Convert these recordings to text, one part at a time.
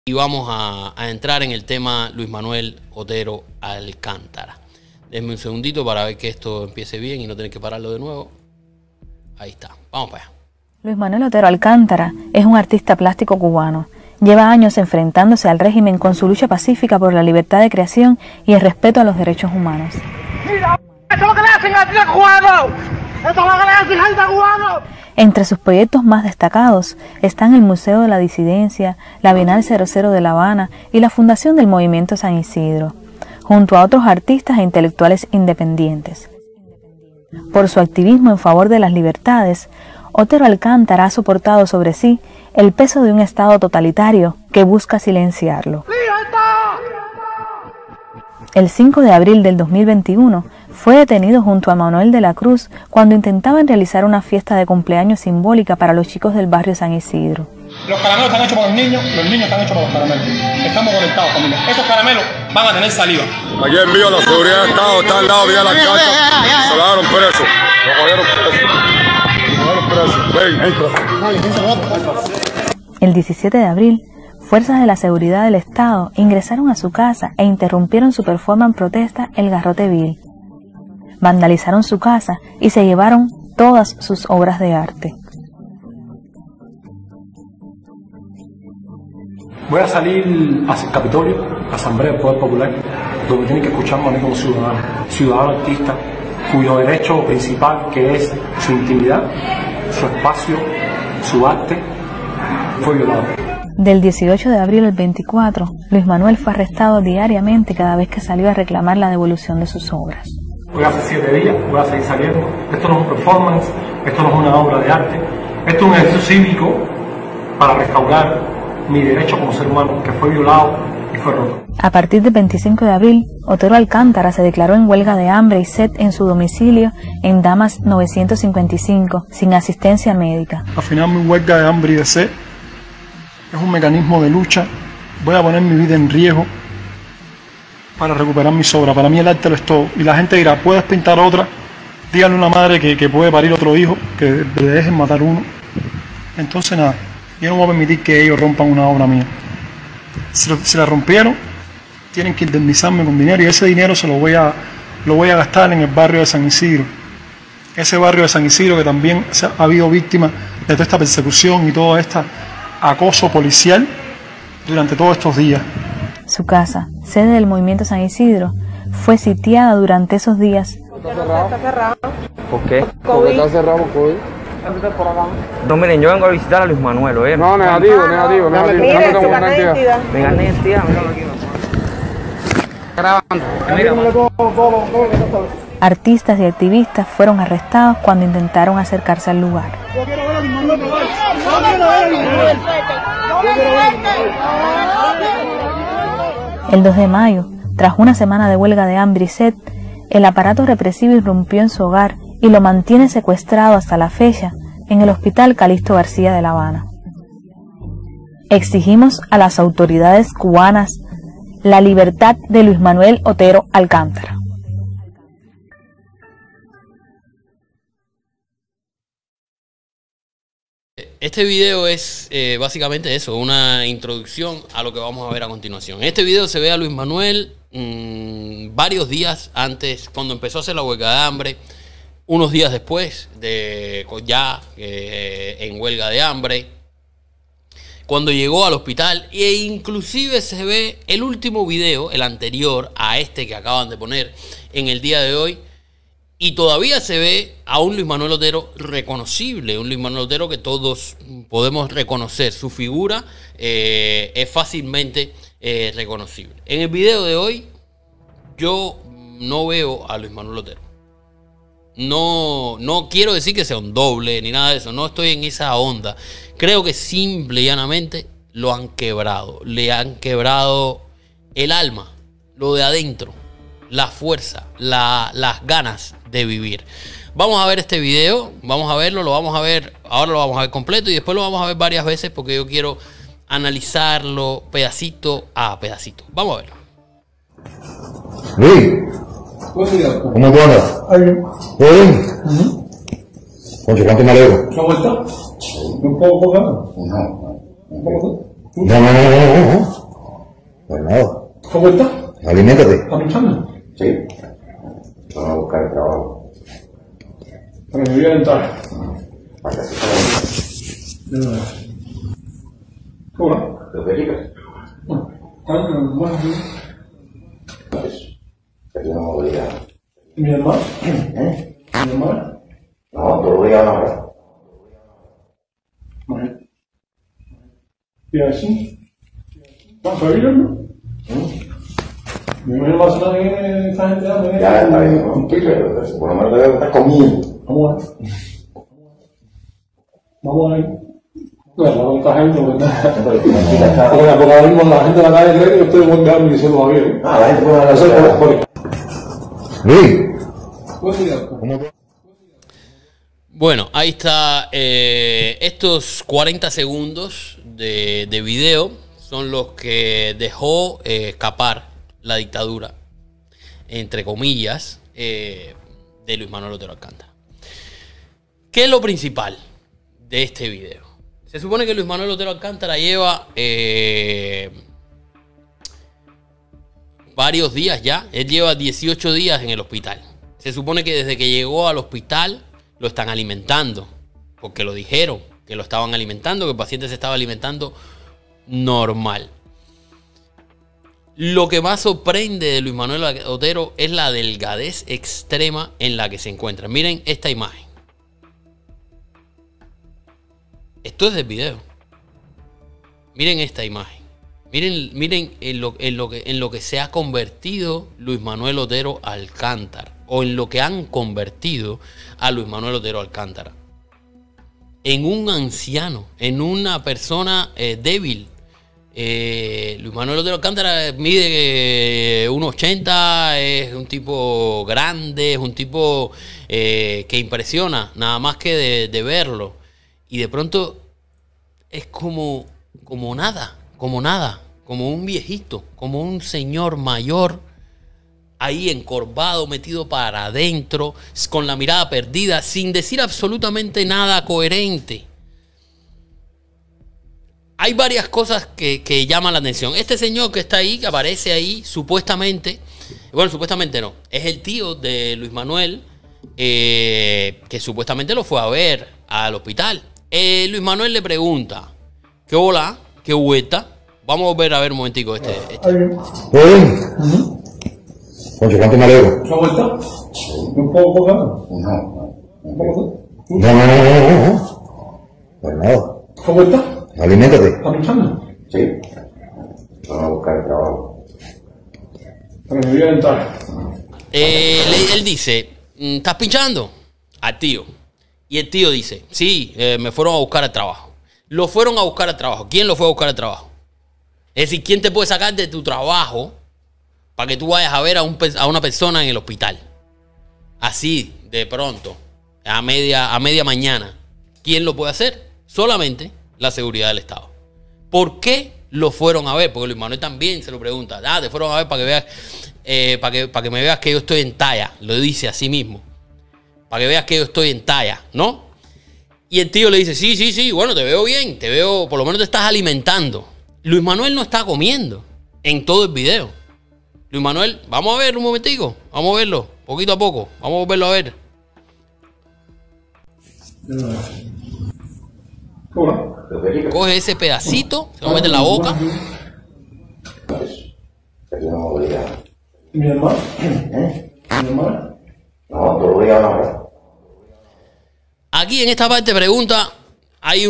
Y vamos a entrar en el tema Luis Manuel Otero Alcántara. Denme un segundito para ver que esto empiece bien y no tener que pararlo de nuevo. Ahí está, vamos para allá. Luis Manuel Otero Alcántara es un artista plástico cubano. Lleva años enfrentándose al régimen con su lucha pacífica por la libertad de creación y el respeto a los derechos humanos. ¡Mira! ¡Esto es lo que le hacen al artista cubano! ¡Esto es lo que le hacen al artista cubano! Entre sus proyectos más destacados están el Museo de la Disidencia, la Bienal 00 de La Habana y la Fundación del Movimiento San Isidro, junto a otros artistas e intelectuales independientes. Por su activismo en favor de las libertades, Otero Alcántara ha soportado sobre sí el peso de un Estado totalitario que busca silenciarlo. El 5 de abril del 2021 fue detenido junto a Manuel de la Cruz cuando intentaban realizar una fiesta de cumpleaños simbólica para los chicos del barrio San Isidro. Los caramelos están hechos para los niños están hechos para los caramelos. Estamos conectados, familia. Esos caramelos van a tener saliva. Ayer envío la seguridad del Estado, está al lado de la cancha. Se lo dieron preso. Lo cogieron preso. El 17 de abril, fuerzas de la seguridad del Estado ingresaron a su casa e interrumpieron su performance protesta El Garrote Vil. Vandalizaron su casa y se llevaron todas sus obras de arte. Voy a salir hacia el Capitolio, Asamblea del Poder Popular, donde tienen que escucharme a mí como ciudadano artista, cuyo derecho principal, que es su intimidad, su espacio, su arte, fue violado. Del 18 de abril al 24, Luis Manuel fue arrestado diariamente cada vez que salió a reclamar la devolución de sus obras. Voy a hacer 7 días, voy a seguir saliendo. Esto no es un performance, esto no es una obra de arte, esto es un ejercicio cívico para restaurar mi derecho como ser humano, que fue violado y fue roto. A partir del 25 de abril, Otero Alcántara se declaró en huelga de hambre y sed en su domicilio en Damas 955, sin asistencia médica. Al final mi huelga de hambre y de sed es un mecanismo de lucha. Voy a poner mi vida en riesgo para recuperar mis obras. Para mí el arte lo es todo. Y la gente dirá, ¿puedes pintar otra? Díganle a una madre que puede parir otro hijo, que le dejen matar uno. Entonces nada, yo no voy a permitir que ellos rompan una obra mía. Si la rompieron, tienen que indemnizarme con dinero y ese dinero lo voy a gastar en el barrio de San Isidro. Ese barrio de San Isidro que también ha habido víctimas de toda esta persecución y todo este acoso policial durante todos estos días. Su casa, sede del Movimiento San Isidro, fue sitiada durante esos días. Está cerrado. ¿Por qué? Porque está cerrado por COVID. No, miren, yo vengo a visitar a Luis Manuel, ¿eh? No, negativo. Mire, su carnet de identidad. Mi carnet de identidad, míralo aquí. Grabando. Artistas y activistas fueron arrestados cuando intentaron acercarse al lugar. El 2 de mayo, tras una semana de huelga de hambre y sed, el aparato represivo irrumpió en su hogar y lo mantiene secuestrado hasta la fecha en el Hospital Calixto García de La Habana. Exigimos a las autoridades cubanas la libertad de Luis Manuel Otero Alcántara. Este video es básicamente eso, una introducción a lo que vamos a ver a continuación. En este video se ve a Luis Manuel varios días antes, cuando empezó a hacer la huelga de hambre, unos días después de ya en huelga de hambre, cuando llegó al hospital, e inclusive se ve el último video, el anterior a este que acaban de poner en el día de hoy, y todavía se ve a un Luis Manuel Otero reconocible, un Luis Manuel Otero que todos podemos reconocer. Su figura es fácilmente reconocible. En el video de hoy yo no veo a Luis Manuel Otero. No quiero decir que sea un doble ni nada de eso, no estoy en esa onda. Creo que simple y llanamente lo han quebrado. Le han quebrado el alma, lo de adentro, la fuerza, las ganas de vivir. Vamos a ver este video, vamos a verlo, ahora lo vamos a ver completo y después lo vamos a ver varias veces porque yo quiero analizarlo pedacito a pedacito. Vamos a verlo. Luis, ¿cómo tú andas? ¿Todo bien? Concho, ¿cuánto me alegro? ¿Una vuelta? ¿Un poco ganas? No. No. Pues nada. ¿Cómo estás? Aliméntate. ¿Estás pinchando? Sí. Vamos a buscar el trabajo. Pero me voy a entrar. Para que se ¿Cómo? ¿Lo películas? Bueno, Que yo no me voy a... ¿Y mi hermano? ¿Eh? ¿Mi hermano? No, todo lo voy a hablar. Vale. ¿Y así? ¿Vas a ir, no? ¿Me va a sonar esta gente? Ya, está bien, no estoy pero por lo menos debe estar conmigo. Vamos a ver. Vamos a ver. Bueno, esta gente, ¿verdad? Porque ahora mismo la gente de la calle cree que yo estoy buen de algo y se lo va bien. Ah, la gente puede hacer por... Luis. Bueno, ahí está. Estos 40 segundos de video son los que dejó escapar la dictadura, entre comillas, de Luis Manuel Otero Alcántara. ¿Qué es lo principal de este video? Se supone que Luis Manuel Otero Alcántara lleva varios días ya. Él lleva 18 días en el hospital. Se supone que desde que llegó al hospital lo están alimentando, porque lo dijeron, que lo estaban alimentando, que el paciente se estaba alimentando normal. Lo que más sorprende de Luis Manuel Otero es la delgadez extrema en la que se encuentra. Miren esta imagen. Esto es del video. Miren esta imagen. Miren en lo que se ha convertido Luis Manuel Otero Alcántara. O en lo que han convertido a Luis Manuel Otero Alcántara. En un anciano. En una persona débil. Luis Manuel Otero Alcántara mide 1,80, es un tipo grande, es un tipo que impresiona, nada más que de verlo. Y de pronto es como nada, como un viejito, como un señor mayor, ahí encorvado, metido para adentro, con la mirada perdida, sin decir absolutamente nada coherente. Hay varias cosas que llaman la atención. Este señor que está ahí, que aparece ahí, supuestamente, bueno, supuestamente no, es el tío de Luis Manuel, que supuestamente lo fue a ver al hospital. Luis Manuel le pregunta, ¿qué hola? ¿Qué vuelta? Vamos a ver un momentico este. Bien. Concho, ¿cuánto me alegro? ¿Qué vuelta? ¿Un poco acá? No. Pues nada. ¿Qué vuelta? Aliméntate. ¿Estás pinchando? Sí. Vamos a buscar el trabajo. Pero me voy a entrar. Él dice, ¿estás pinchando? Al tío. Y el tío dice, sí, me fueron a buscar al trabajo. Lo fueron a buscar al trabajo. ¿Quién lo fue a buscar al trabajo? Es decir, ¿quién te puede sacar de tu trabajo para que tú vayas a ver a una persona en el hospital? Así, de pronto, a media mañana. ¿Quién lo puede hacer? Solamente la seguridad del Estado. ¿Por qué lo fueron a ver? Porque Luis Manuel también se lo pregunta. Te fueron a ver para que veas, para que me veas que yo estoy en talla. Lo dice así mismo. Para que veas que yo estoy en talla, ¿no? Y el tío le dice, sí, bueno, te veo bien, te veo, por lo menos te estás alimentando. Luis Manuel no está comiendo en todo el video. Luis Manuel, vamos a ver un momentico, vamos a verlo, poquito a poco, vamos a verlo a ver. Coge ese pedacito, se lo mete en la boca. Que yo no me voy a... ¿Mi hermano? ¿Mi hermano? No, todo lo voy a hablar. Aquí en esta parte pregunta, hay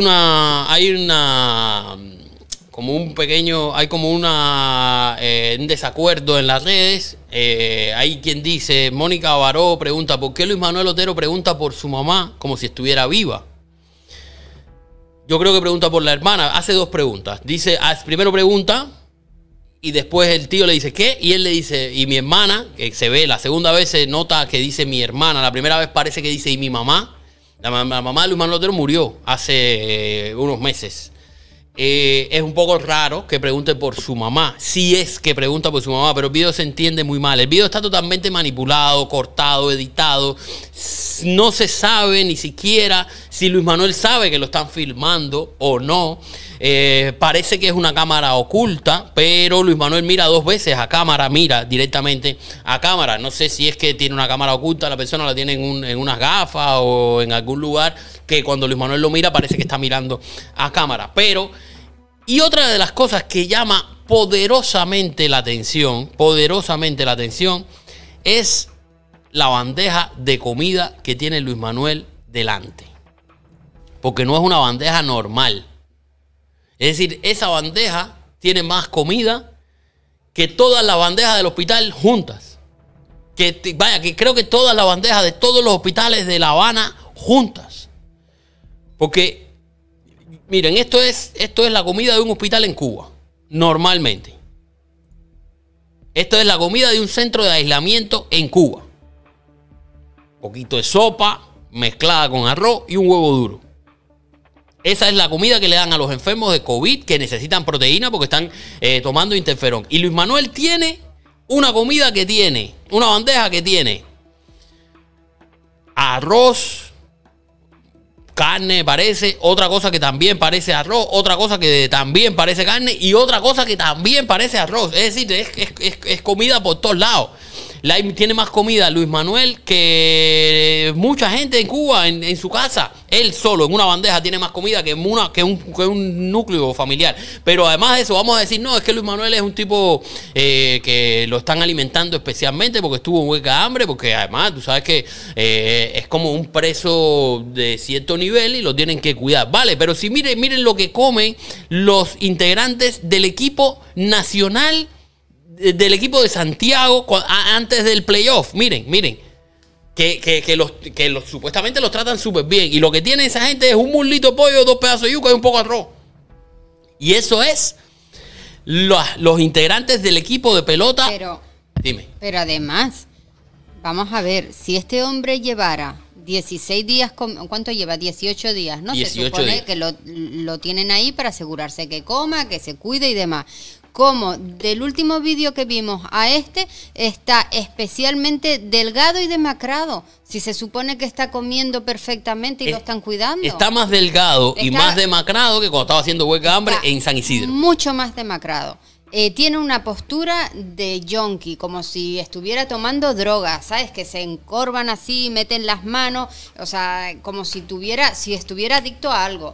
un desacuerdo en las redes. Hay quien dice, Mónica Baró pregunta, ¿por qué Luis Manuel Otero pregunta por su mamá como si estuviera viva? Yo creo que pregunta por la hermana. Hace dos preguntas. Dice, primero pregunta y después el tío le dice, ¿qué? Y él le dice, y mi hermana, que se ve, la segunda vez se nota que dice mi hermana, la primera vez parece que dice, y mi mamá. La mamá de Luis Manuel Otero murió hace unos meses. es un poco raro que pregunte por su mamá. Si es que pregunta por su mamá, pero el video se entiende muy mal. El video está totalmente manipulado, cortado, editado. No se sabe ni siquiera si Luis Manuel sabe que lo están filmando o no. Parece que es una cámara oculta, pero Luis Manuel mira 2 veces a cámara, mira directamente a cámara. No sé si es que tiene una cámara oculta, la persona la tiene en unas gafas o en algún lugar que cuando Luis Manuel lo mira parece que está mirando a cámara. Pero, y otra de las cosas que llama poderosamente la atención, es la bandeja de comida que tiene Luis Manuel delante. Porque no es una bandeja normal. Es decir, esa bandeja tiene más comida que todas las bandejas del hospital juntas. Que creo que todas las bandejas de todos los hospitales de La Habana juntas. Porque, miren, esto es la comida de un hospital en Cuba, normalmente. Esto es la comida de un centro de aislamiento en Cuba. Un poquito de sopa mezclada con arroz y un huevo duro. Esa es la comida que le dan a los enfermos de COVID que necesitan proteína porque están tomando interferón. Y Luis Manuel tiene una comida que tiene, una bandeja que tiene arroz, carne parece, otra cosa que también parece arroz, otra cosa que también parece carne y otra cosa que también parece arroz. Es decir, es comida por todos lados. Tiene más comida Luis Manuel que mucha gente en Cuba, en su casa. Él solo, en una bandeja, tiene más comida que un núcleo familiar. Pero además de eso, vamos a decir, no, es que Luis Manuel es un tipo que lo están alimentando especialmente porque estuvo en huelga de hambre, porque además tú sabes que es como un preso de cierto nivel y lo tienen que cuidar. Vale, pero si miren lo que comen los integrantes del equipo nacional, del equipo de Santiago antes del playoff. Miren. Que los supuestamente los tratan súper bien. Y lo que tiene esa gente es un muslito de pollo, 2 pedazos de yuca y un poco de arroz. Y eso es los integrantes del equipo de pelota. Pero además, vamos a ver, si este hombre llevara 16 días, ¿cuánto lleva? 18 días, ¿no? 18 se supone días. que lo tienen ahí para asegurarse que coma, que se cuide y demás. Como del último vídeo que vimos a está especialmente delgado y demacrado. Si se supone que está comiendo perfectamente y lo están cuidando. Está más delgado y más demacrado que cuando estaba haciendo huelga de hambre en San Isidro. Mucho más demacrado. Tiene una postura de yonki, como si estuviera tomando droga, ¿sabes? Que se encorvan así, meten las manos, o sea, como si estuviera adicto a algo.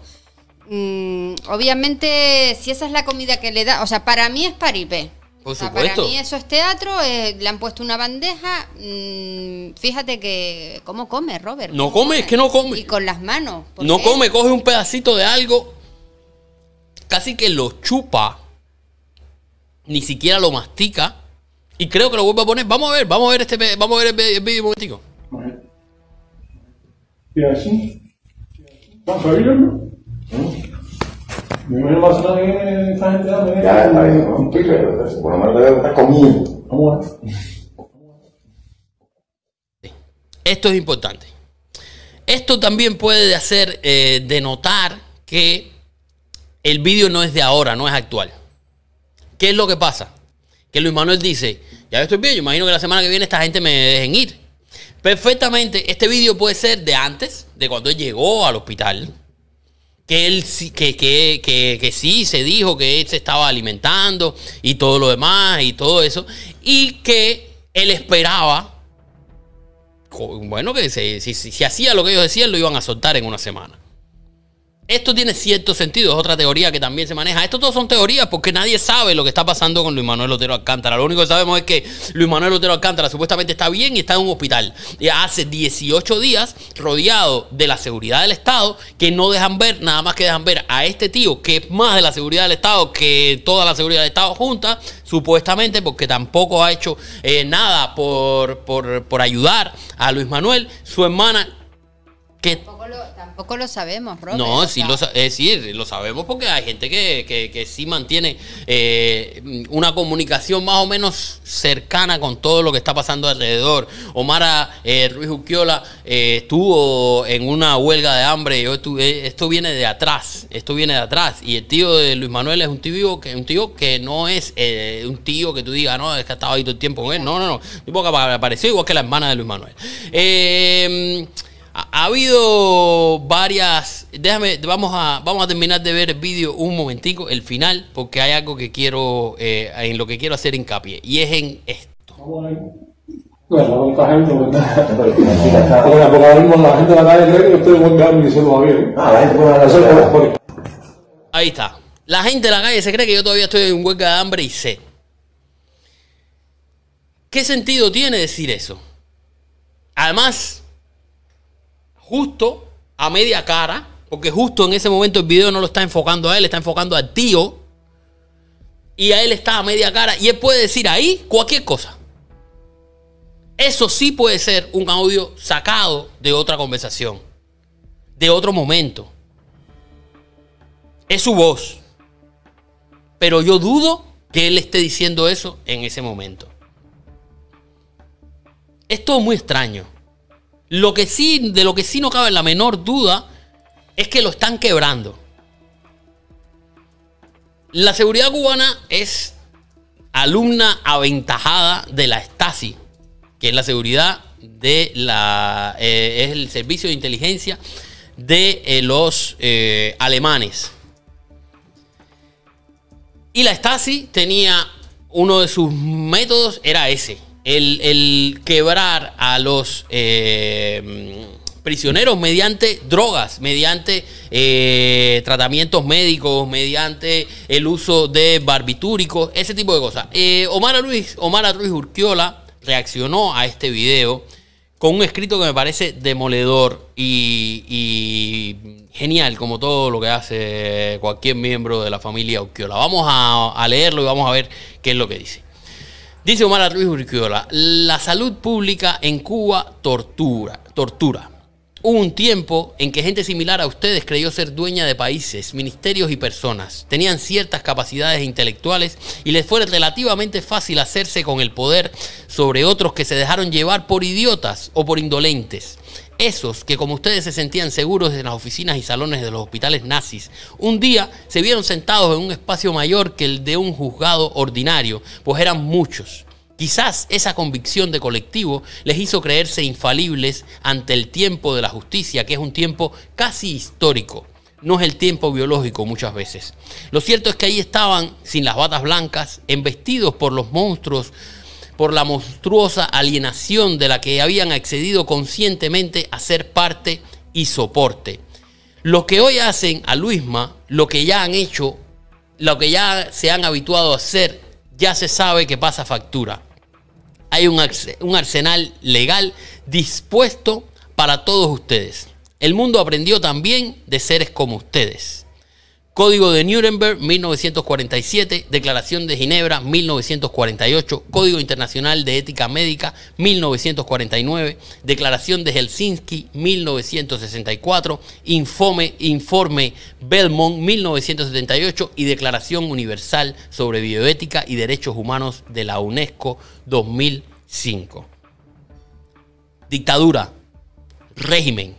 Obviamente, si esa es la comida que le da, o sea, para mí es paripé. Por supuesto. Para mí eso es teatro, le han puesto una bandeja, fíjate que cómo come Robert. No come, es que no come. Y con las manos. No come, coge un pedacito de algo, casi que lo chupa, ni siquiera lo mastica, y creo que lo vuelve a poner. Vamos a ver el vídeo un momentico. ¿Y así? ¿Vas a oírlo? Me imagino más o menos esta gente da. Ya está bien, un pibe, por lo menos debe estar comiendo. ¿Cómo es? Esto es importante. Esto también puede hacer denotar que el vídeo no es de ahora, no es actual. ¿Qué es lo que pasa? Que Luis Manuel dice, ya estoy bien, yo imagino que la semana que viene esta gente me dejen ir. Perfectamente, este vídeo puede ser de antes, de cuando él llegó al hospital. Que él que sí se dijo que él se estaba alimentando y todo lo demás y todo eso. Y que él esperaba, bueno, que si hacía lo que ellos decían, lo iban a soltar en una semana. Esto tiene cierto sentido, es otra teoría que también se maneja. Esto todos son teorías porque nadie sabe lo que está pasando con Luis Manuel Otero Alcántara. Lo único que sabemos es que Luis Manuel Otero Alcántara supuestamente está bien y está en un hospital. Ya hace 18 días rodeado de la seguridad del Estado, que no dejan ver, nada más que dejan ver a este tío, que es más de la seguridad del Estado que toda la seguridad del Estado junta, supuestamente porque tampoco ha hecho nada por ayudar a Luis Manuel. Su hermana, Tampoco lo sabemos, Robert. No, sí, es decir, lo sabemos porque hay gente que sí mantiene una comunicación más o menos cercana con todo lo que está pasando alrededor. Omar Ruiz Urquiola estuvo en una huelga de hambre. Esto viene de atrás. Y el tío de Luis Manuel es un tío que no es un tío que tú digas, no, es que ha estado ahí todo el tiempo con él. No. Un tipo que apareció igual que la hermana de Luis Manuel. Ha habido varias. Vamos a terminar de ver el vídeo un momentico, el final, porque hay algo que quiero, en lo que quiero hacer hincapié, y es en esto. Bueno, la gente porque ahora mismo la gente de la calle cree que yo estoy volviendo y diciendo bien. Ahí está. La gente de la calle se cree que yo todavía estoy en huelga de hambre y sed. ¿Qué sentido tiene decir eso? Además, justo a media cara, porque justo en ese momento el video no lo está enfocando a él, está enfocando al tío, y a él está a media cara, y él puede decir ahí cualquier cosa. Eso sí puede ser un audio sacado de otra conversación, de otro momento. Es su voz. Pero yo dudo que él esté diciendo eso en ese momento. Es todo muy extraño. De lo que sí no cabe la menor duda es que lo están quebrando. La seguridad cubana es alumna aventajada de la Stasi, que es la seguridad de es el servicio de inteligencia de los alemanes. Y la Stasi tenía uno de sus métodos, era ese. El quebrar a los prisioneros mediante drogas, mediante tratamientos médicos, mediante el uso de barbitúricos, ese tipo de cosas. Omar Ruiz Urquiola reaccionó a este video con un escrito que me parece demoledor y genial, como todo lo que hace cualquier miembro de la familia Urquiola. Vamos a leerlo y vamos a ver qué es lo que dice. Dice Omar Ruiz Urquiola: la salud pública en Cuba tortura. Hubo un tiempo en que gente similar a ustedes creyó ser dueña de países, ministerios y personas. Tenían ciertas capacidades intelectuales y les fue relativamente fácil hacerse con el poder sobre otros que se dejaron llevar por idiotas o por indolentes. Esos que, como ustedes, se sentían seguros en las oficinas y salones de los hospitales nazis, un día se vieron sentados en un espacio mayor que el de un juzgado ordinario, pues eran muchos. Quizás esa convicción de colectivo les hizo creerse infalibles ante el tiempo de la justicia, que es un tiempo casi histórico. No es el tiempo biológico muchas veces. Lo cierto es que ahí estaban, sin las batas blancas, embestidos por los monstruos, por la monstruosa alienación de la que habían accedido conscientemente a ser parte y soporte. Lo que hoy hacen a Luisma, lo que ya han hecho, lo que ya se han habituado a hacer, ya se sabe que pasa factura. Hay un arsenal legal dispuesto para todos ustedes. El mundo aprendió también de seres como ustedes. Código de Nuremberg, 1947, Declaración de Ginebra, 1948, Código Internacional de Ética Médica, 1949, Declaración de Helsinki, 1964, Informe Belmont, 1978 y Declaración Universal sobre Bioética y Derechos Humanos de la UNESCO, 2005. Dictadura, régimen.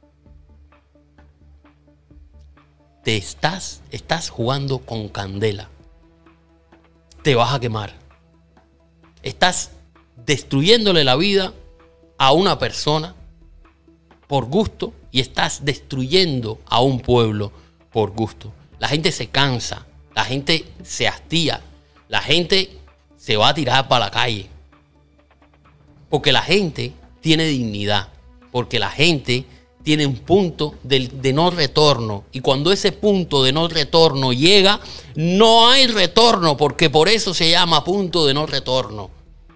Estás jugando con candela. Te vas a quemar. Estás destruyéndole la vida a una persona por gusto y estás destruyendo a un pueblo por gusto. La gente se cansa, la gente se hastía, la gente se va a tirar para la calle. Porque la gente tiene dignidad, porque la gente tiene un punto de no retorno. Y cuando ese punto de no retorno llega, no hay retorno, porque por eso se llama punto de no retorno.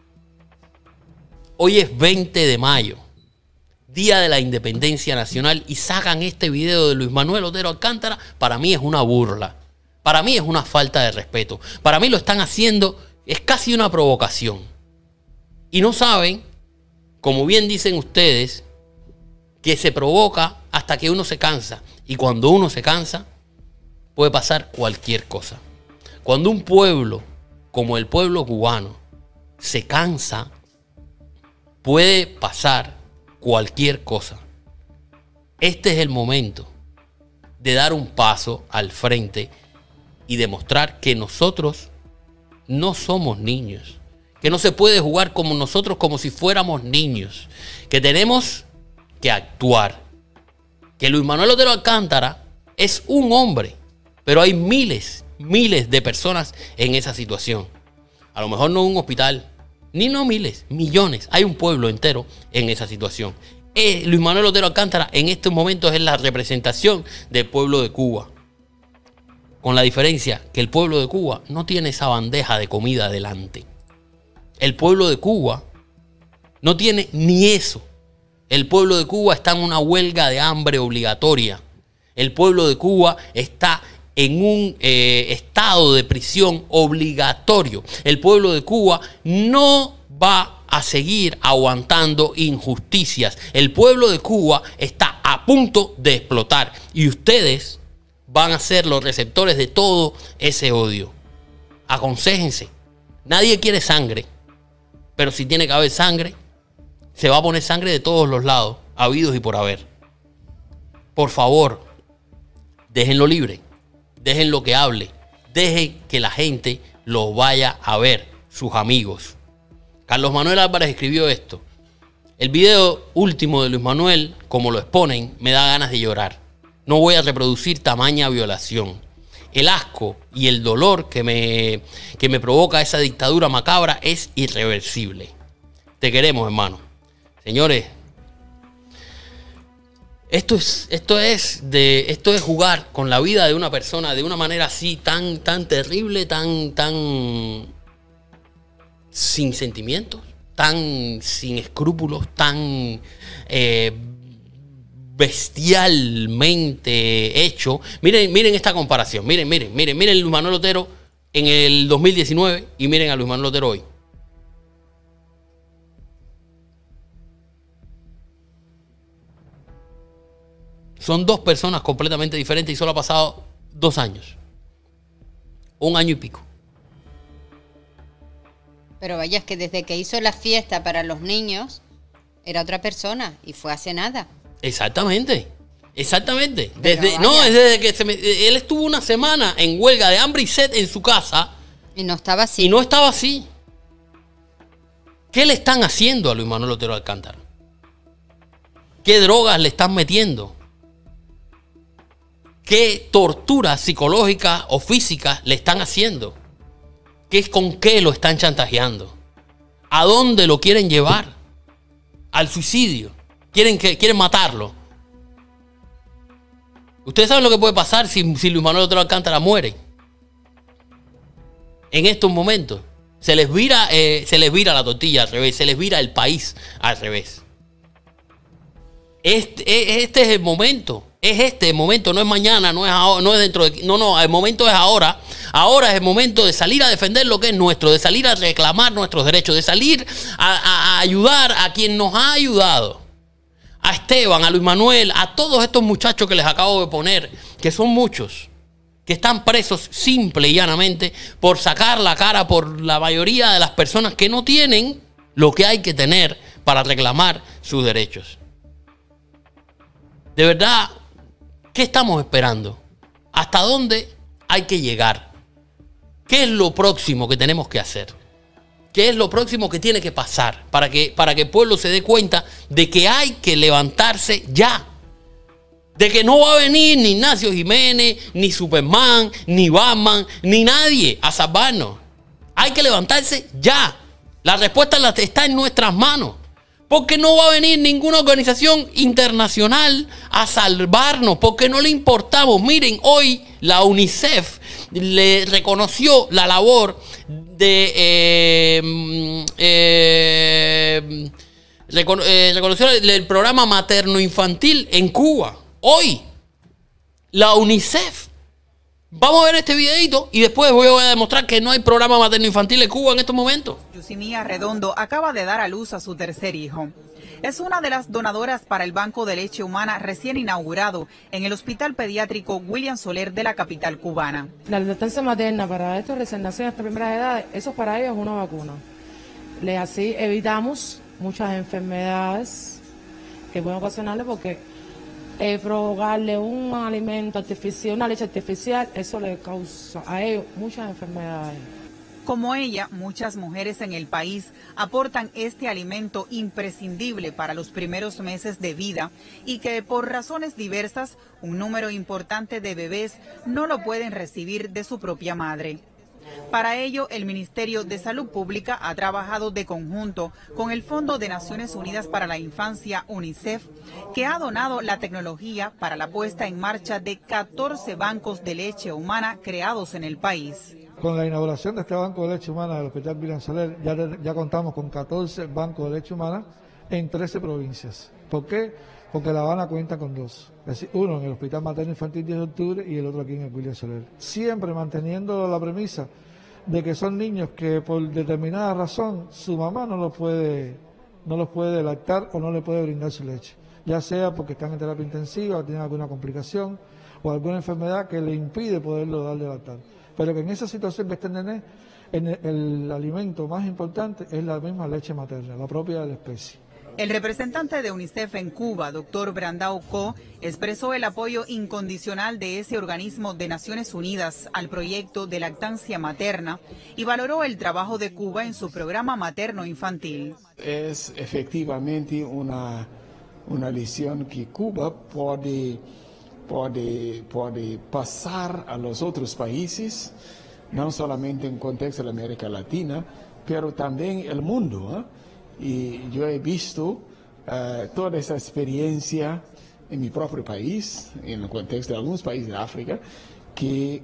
Hoy es 20 de mayo, Día de la Independencia Nacional, y sacan este video de Luis Manuel Otero Alcántara. Para mí es una burla. Para mí es una falta de respeto. Para mí lo están haciendo, es casi una provocación. Y no saben, como bien dicen ustedes, que se provoca hasta que uno se cansa. Y cuando uno se cansa, puede pasar cualquier cosa. Cuando un pueblo, como el pueblo cubano, se cansa, puede pasar cualquier cosa. Este es el momento de dar un paso al frente y demostrar que nosotros no somos niños, que no se puede jugar como nosotros como si fuéramos niños, que tenemos que actuar, que Luis Manuel Otero Alcántara es un hombre, pero hay miles de personas en esa situación. A lo mejor no un hospital, ni no miles, millones, hay un pueblo entero en esa situación. Luis Manuel Otero Alcántara en estos momentos es la representación del pueblo de Cuba. Con la diferencia que el pueblo de Cuba no tiene esa bandeja de comida delante. El pueblo de Cuba no tiene ni eso. El pueblo de Cuba está en una huelga de hambre obligatoria. El pueblo de Cuba está en un estado de prisión obligatorio. El pueblo de Cuba no va a seguir aguantando injusticias. El pueblo de Cuba está a punto de explotar. Y ustedes van a ser los receptores de todo ese odio. Aconséjense. Nadie quiere sangre. Pero si tiene que haber sangre, se va a poner sangre de todos los lados, habidos y por haber. Por favor, déjenlo libre. Déjenlo que hable. Dejen que la gente lo vaya a ver, sus amigos. Carlos Manuel Álvarez escribió esto. El video último de Luis Manuel, como lo exponen, me da ganas de llorar. No voy a reproducir tamaña violación. El asco y el dolor que me provoca esa dictadura macabra es irreversible. Te queremos, hermano. Señores, esto es jugar con la vida de una persona de una manera así tan terrible, tan sin sentimientos, tan sin escrúpulos, tan bestialmente hecho. Miren esta comparación. Miren Luis Manuel Otero en el 2019 y miren a Luis Manuel Otero hoy. Son dos personas completamente diferentes y solo ha pasado 2 años. 1 año y pico. Pero vaya, es que desde que hizo la fiesta para los niños era otra persona y fue hace nada. Exactamente. Desde que él estuvo 1 semana en huelga de hambre y sed en su casa. Y no estaba así. ¿Qué le están haciendo a Luis Manuel Otero Alcántara? ¿Qué drogas le están metiendo? ¿Qué torturas psicológicas o físicas le están haciendo? ¿Con qué lo están chantajeando? ¿A dónde lo quieren llevar? Al suicidio. Quieren matarlo. Ustedes saben lo que puede pasar si Luis Manuel Otero Alcántara muere. En estos momentos se les vira la tortilla al revés, se les vira el país al revés. Este es el momento. Es este el momento, no es mañana, no es ahora, no es dentro de... No, el momento es ahora. Ahora es el momento de salir a defender lo que es nuestro, de salir a reclamar nuestros derechos, de salir a ayudar a quien nos ha ayudado. A Esteban, a Luis Manuel, a todos estos muchachos que les acabo de poner, que son muchos, que están presos simple y llanamente por sacar la cara por la mayoría de las personas que no tienen lo que hay que tener para reclamar sus derechos. De verdad, ¿qué estamos esperando? ¿Hasta dónde hay que llegar? ¿Qué es lo próximo que tenemos que hacer? ¿Qué es lo próximo que tiene que pasar para que el pueblo se dé cuenta de que hay que levantarse ya? De que no va a venir ni Ignacio Jiménez, ni Superman, ni Batman, ni nadie a salvarnos. Hay que levantarse ya. La respuesta está en nuestras manos. Porque no va a venir ninguna organización internacional a salvarnos, porque no le importamos. Miren, hoy la UNICEF le reconoció la labor reconoció el programa materno-infantil en Cuba. Hoy, la UNICEF Vamos a ver este videito y después voy a demostrar que no hay programa materno-infantil en Cuba en estos momentos. Yusimía Redondo acaba de dar a luz a su tercer hijo. Es una de las donadoras para el Banco de Leche Humana recién inaugurado en el Hospital Pediátrico William Soler de la capital cubana. La lactancia materna para estos recién nacidos de primeras edades, eso para ellos es una vacuna. Así evitamos muchas enfermedades que pueden ocasionarle porque provocarle un alimento artificial, una leche artificial, eso le causa a ellos muchas enfermedades. Como ella, muchas mujeres en el país aportan este alimento imprescindible para los primeros meses de vida y que por razones diversas, un número importante de bebés no lo pueden recibir de su propia madre. Para ello, el Ministerio de Salud Pública ha trabajado de conjunto con el Fondo de Naciones Unidas para la Infancia, UNICEF, que ha donado la tecnología para la puesta en marcha de 14 bancos de leche humana creados en el país. Con la inauguración de este banco de leche humana del Hospital William Soler, ya contamos con 14 bancos de leche humana en 13 provincias. ¿Por qué? Porque La Habana cuenta con 2. Es decir, uno en el Hospital Materno Infantil 10 de octubre y el otro aquí en el William Soler. Siempre manteniendo la premisa de que son niños que por determinada razón su mamá no los puede lactar o no le puede brindar su leche. Ya sea porque están en terapia intensiva o tienen alguna complicación o alguna enfermedad que le impide poderlo darle lactar. Pero que en esa situación que está el nené, el alimento más importante es la misma leche materna, la propia de la especie. El representante de UNICEF en Cuba, doctor Brandao Co, expresó el apoyo incondicional de ese organismo de Naciones Unidas al proyecto de lactancia materna y valoró el trabajo de Cuba en su programa materno-infantil. Es efectivamente una lección que Cuba puede pasar a los otros países, no solamente en contexto de la América Latina, pero también el mundo, Y yo he visto toda esa experiencia en mi propio país, en el contexto de algunos países de África, que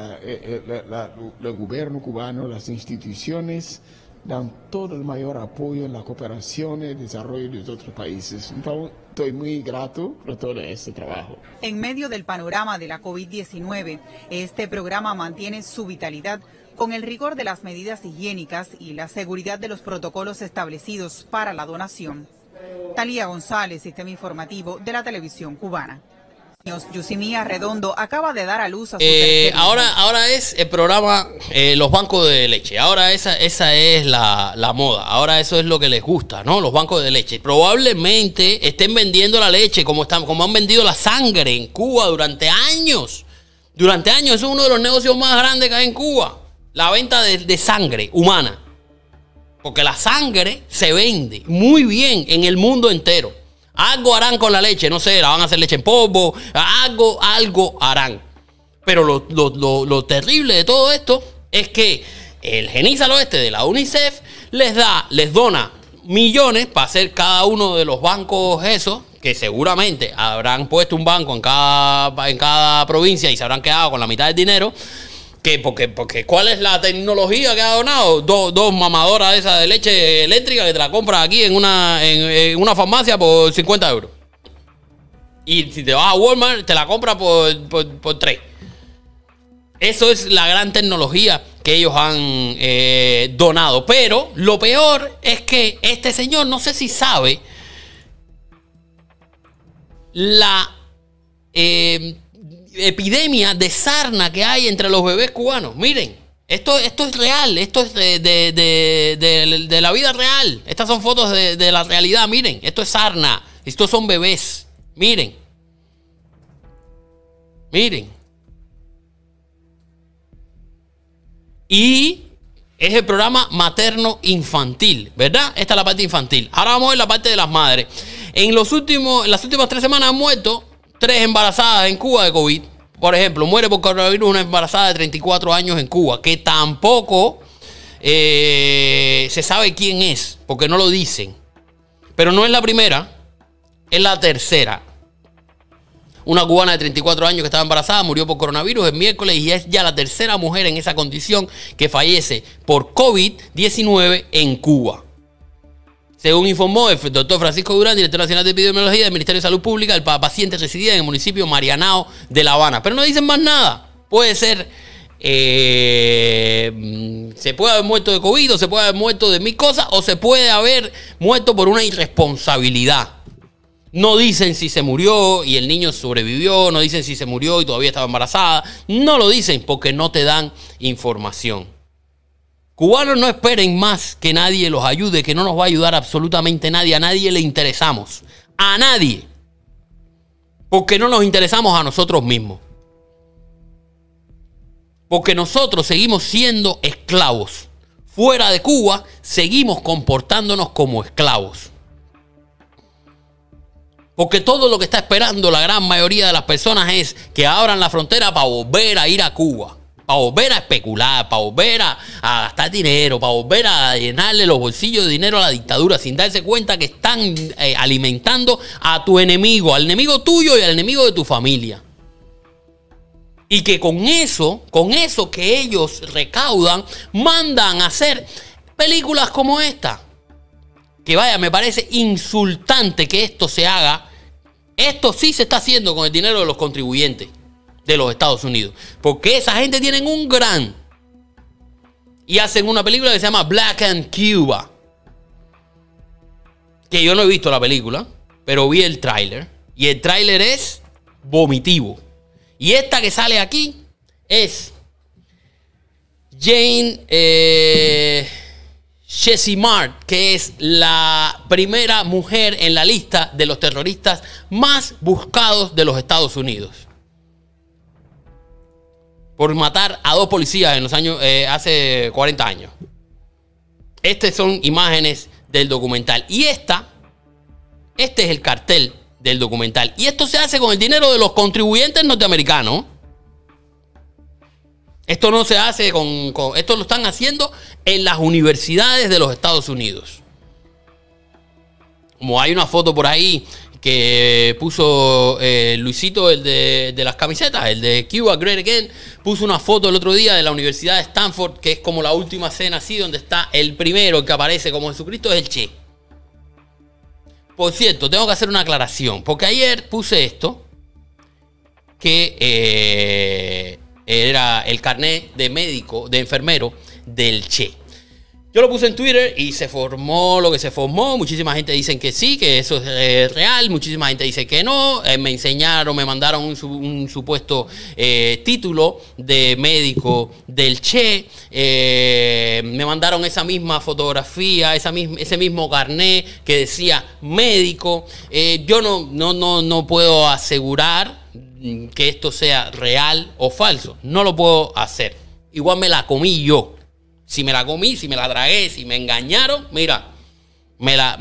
el gobierno cubano, las instituciones, dan todo el mayor apoyo en la cooperación y el desarrollo de los otros países. Entonces, estoy muy grato por todo este trabajo. En medio del panorama de la COVID-19, este programa mantiene su vitalidad con el rigor de las medidas higiénicas y la seguridad de los protocolos establecidos para la donación. Talía González, Sistema Informativo de la Televisión Cubana. Yusimía Redondo acaba de dar a luz a su tercer hijo. Ahora es el programa los bancos de leche. Ahora esa es la moda. Ahora eso es lo que les gusta, ¿no? Los bancos de leche. Probablemente estén vendiendo la leche como han vendido la sangre en Cuba durante años. Durante años. Eso es uno de los negocios más grandes que hay en Cuba. La venta de sangre humana. Porque la sangre se vende muy bien en el mundo entero. Algo harán con la leche, no sé, la van a hacer leche en polvo, algo harán. Pero lo terrible de todo esto es que el Genizal Oeste de la UNICEF les dona millones para hacer cada uno de los bancos esos, que seguramente habrán puesto un banco en cada provincia y se habrán quedado con la mitad del dinero. Porque ¿cuál es la tecnología que ha donado? Dos mamadoras esas de leche eléctrica que te la compras aquí en una farmacia por 50 euros. Y si te vas a Walmart, te la compras por 3. Eso es la gran tecnología que ellos han donado. Pero lo peor es que este señor, no sé si sabe, la epidemia de sarna que hay entre los bebés cubanos. Miren, esto es real, esto es de la vida real. Estas son fotos de la realidad. Miren, esto es sarna, estos son bebés. Miren. Y es el programa materno-infantil, ¿verdad? Esta es la parte infantil. Ahora vamos a ver la parte de las madres. En las últimas 3 semanas han muerto 3 embarazadas en Cuba de COVID. Por ejemplo, muere por coronavirus una embarazada de 34 años en Cuba, que tampoco se sabe quién es, porque no lo dicen. Pero no es la primera, es la tercera. Una cubana de 34 años que estaba embarazada murió por coronavirus el miércoles y es ya la tercera mujer en esa condición que fallece por COVID-19 en Cuba. Según informó el doctor Francisco Durán, director nacional de epidemiología del Ministerio de Salud Pública, el paciente residía en el municipio Marianao de La Habana. Pero no dicen más nada, Puede ser, se puede haber muerto de COVID, o se puede haber muerto de mil cosas, o se puede haber muerto por una irresponsabilidad. No dicen si se murió y el niño sobrevivió, no dicen si se murió y todavía estaba embarazada. No lo dicen porque no te dan información. Cubanos, no esperen más que nadie los ayude, que no nos va a ayudar absolutamente nadie. A nadie le interesamos. A nadie. Porque no nos interesamos a nosotros mismos. Porque nosotros seguimos siendo esclavos. Fuera de Cuba, seguimos comportándonos como esclavos. Porque todo lo que está esperando la gran mayoría de las personas es que abran la frontera para volver a ir a Cuba. Para volver a especular, para volver a gastar dinero, para volver a llenarle los bolsillos de dinero a la dictadura sin darse cuenta que están alimentando a tu enemigo, al enemigo tuyo y al enemigo de tu familia. Y que con eso que ellos recaudan, mandan a hacer películas como esta. Que vaya, me parece insultante que esto se haga. Esto sí se está haciendo con el dinero de los contribuyentes de los Estados Unidos. Porque esa gente tienen un gran... Y hacen una película que se llama Black and Cuba. Que yo no he visto la película, pero vi el tráiler. Y el tráiler es vomitivo. Y esta que sale aquí es Jane Chesimard, que es la primera mujer en la lista de los terroristas más buscados de los Estados Unidos. Por matar a 2 policías en los años, hace 40 años. Estas son imágenes del documental. Y este es el cartel del documental. Y esto se hace con el dinero de los contribuyentes norteamericanos. Esto no se hace esto lo están haciendo en las universidades de los Estados Unidos. Como hay una foto por ahí que puso Luisito, el de las camisetas, el de Cuba Great Again, puso una foto el otro día de la Universidad de Stanford, que es como la última cena así, donde está el primero que aparece como Jesucristo, es el Che. Por cierto, tengo que hacer una aclaración, porque ayer puse esto, que era el carnet de médico, de enfermero del Che. Yo lo puse en Twitter y se formó lo que se formó. Muchísima gente dice que sí, que eso es real. Muchísima gente dice que no. Me mandaron un supuesto título de médico del Che. Me mandaron esa misma fotografía, ese mismo carnet que decía médico. Yo no puedo asegurar que esto sea real o falso. No lo puedo hacer. Igual me la comí yo. Si me la comí, si me la tragué, si me engañaron, mira, me la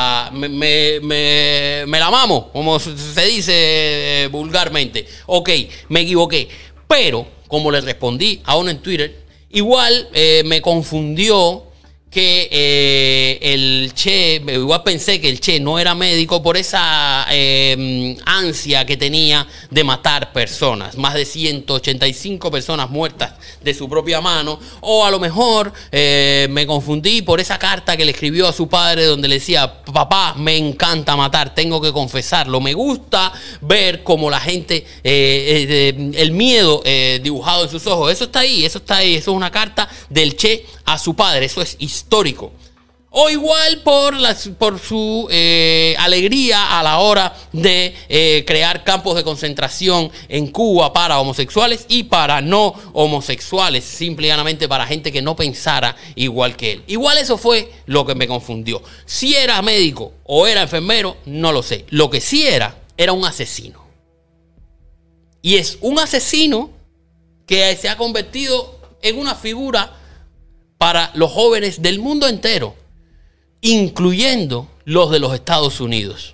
mamo, como se dice vulgarmente. Ok, me equivoqué. Pero, como le respondí a uno en Twitter, igual me confundió que el Che, igual pensé que el Che no era médico por esa ansia que tenía de matar personas. Más de 185 personas muertas de su propia mano. O a lo mejor me confundí por esa carta que le escribió a su padre donde le decía: papá, me encanta matar, tengo que confesarlo. Me gusta ver cómo la gente, el miedo dibujado en sus ojos. Eso está ahí, eso está ahí. Eso es una carta del Che a su padre. Eso es histórico. O igual por su alegría a la hora de crear campos de concentración en Cuba para homosexuales y para no homosexuales, simple y llanamente para gente que no pensara igual que él. Igual eso fue lo que me confundió. Si era médico o era enfermero, no lo sé. Lo que sí era un asesino. Y es un asesino que se ha convertido en una figura para los jóvenes del mundo entero, incluyendo los de los Estados Unidos.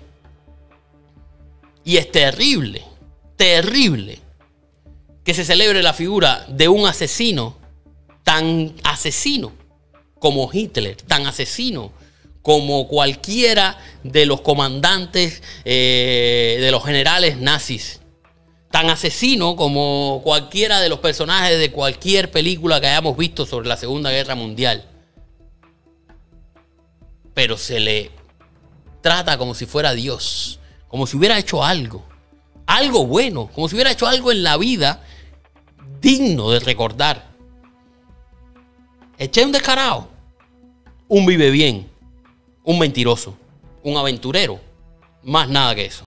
Y es terrible, terrible que se celebre la figura de un asesino, tan asesino como Hitler, tan asesino como cualquiera de los comandantes, de los generales nazis, tan asesino como cualquiera de los personajes de cualquier película que hayamos visto sobre la Segunda Guerra Mundial. Pero se le trata como si fuera Dios, como si hubiera hecho algo bueno, como si hubiera hecho algo en la vida digno de recordar. El Che es un descarado, un vive bien, un mentiroso, un aventurero, más nada que eso.